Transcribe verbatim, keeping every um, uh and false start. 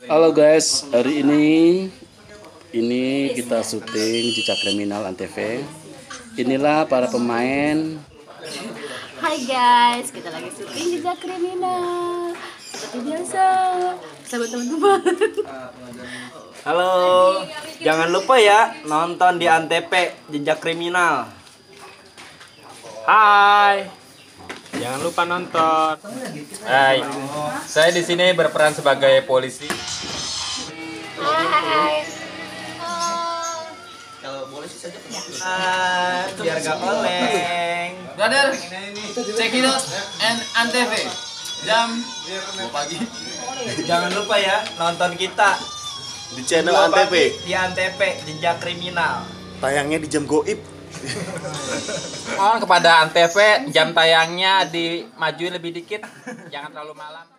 Halo guys, hari ini ini kita syuting Jejak Kriminal Antv. Inilah para pemain. Hai guys, kita lagi syuting Jejak Kriminal. Seperti biasa, sahabat teman-teman. Halo, jangan lupa ya nonton di Antv Jejak Kriminal. Hai, jangan lupa nonton. Hai, saya di sini berperan sebagai polisi. Hai. Kalau boleh sih saja ah, biar gak oleng. Brother, check it out and Antv jam dua pagi. Jangan lupa ya nonton kita Di channel dua Antv. pagi di Antv Jejak Kriminal. Tayangnya di jam goib. Mohon kepada Antv jam tayangnya dimajuin lebih dikit, jangan terlalu malam.